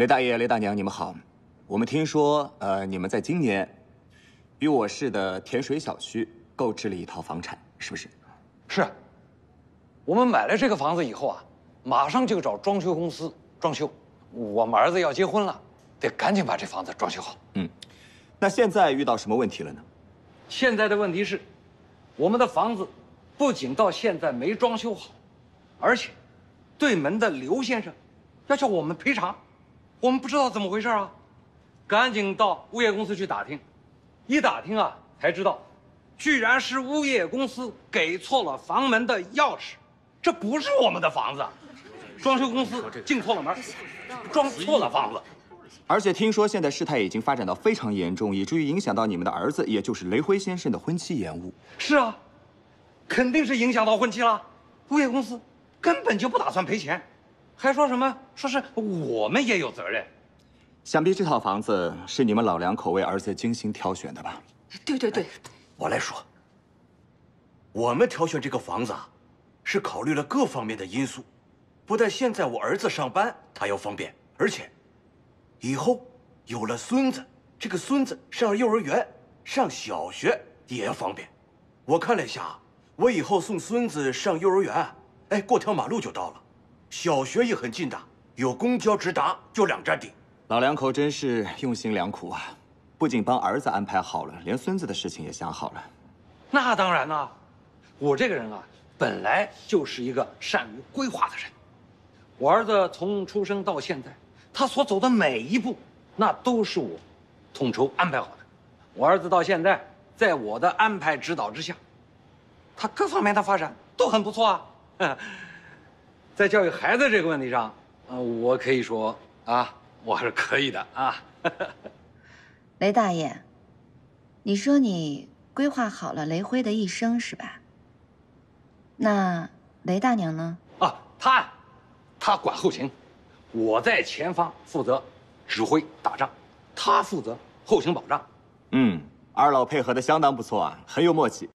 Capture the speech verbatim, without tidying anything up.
雷大爷、雷大娘，你们好。我们听说，呃，你们在今年与我市的甜水小区购置了一套房产，是不是？ 是。我们买了这个房子以后啊，马上就找装修公司装修。我们儿子要结婚了，得赶紧把这房子装修好。 嗯，那现在遇到什么问题了呢？ 现在的问题是，我们的房子不仅到现在没装修好，而且对门的刘先生要叫我们赔偿，我们不知道怎么回事啊，赶紧到物业公司去打听，一打听啊才知道，居然是物业公司给错了房门的钥匙，这不是我们的房子，装修公司进错了门，装错了房子。 而且听说现在事态已经发展到非常严重，以至于影响到你们的儿子，也就是雷辉先生的婚期延误。 是啊，肯定是影响到婚期了。物业公司根本就不打算赔钱，还说什么说是我们也有责任。 想必这套房子是你们老两口为儿子精心挑选的吧？ 对对对， 我来说，我们挑选这个房子啊，是考虑了各方面的因素，不但现在我儿子上班他要方便，而且以后有了孙子，这个孙子上幼儿园、上小学也要方便。我看了一下，我以后送孙子上幼儿园，哎，过条马路就到了，小学也很近的，有公交直达，就两站地。 老两口真是用心良苦啊，不仅帮儿子安排好了，连孙子的事情也想好了。 那当然啦，我这个人啊，本来就是一个善于规划的人。我儿子从出生到现在，他所走的每一步，那都是我统筹安排好的。我儿子到现在，在我的安排指导之下，他各方面的发展都很不错啊。在教育孩子这个问题上，呃，我可以说啊，我还是可以的啊。 雷大爷，你说你规划好了雷辉的一生是吧？那雷大娘呢？ 啊，她，她管后勤，我在前方负责指挥打仗，她负责后勤保障。 嗯，二老配合的相当不错啊，很有默契。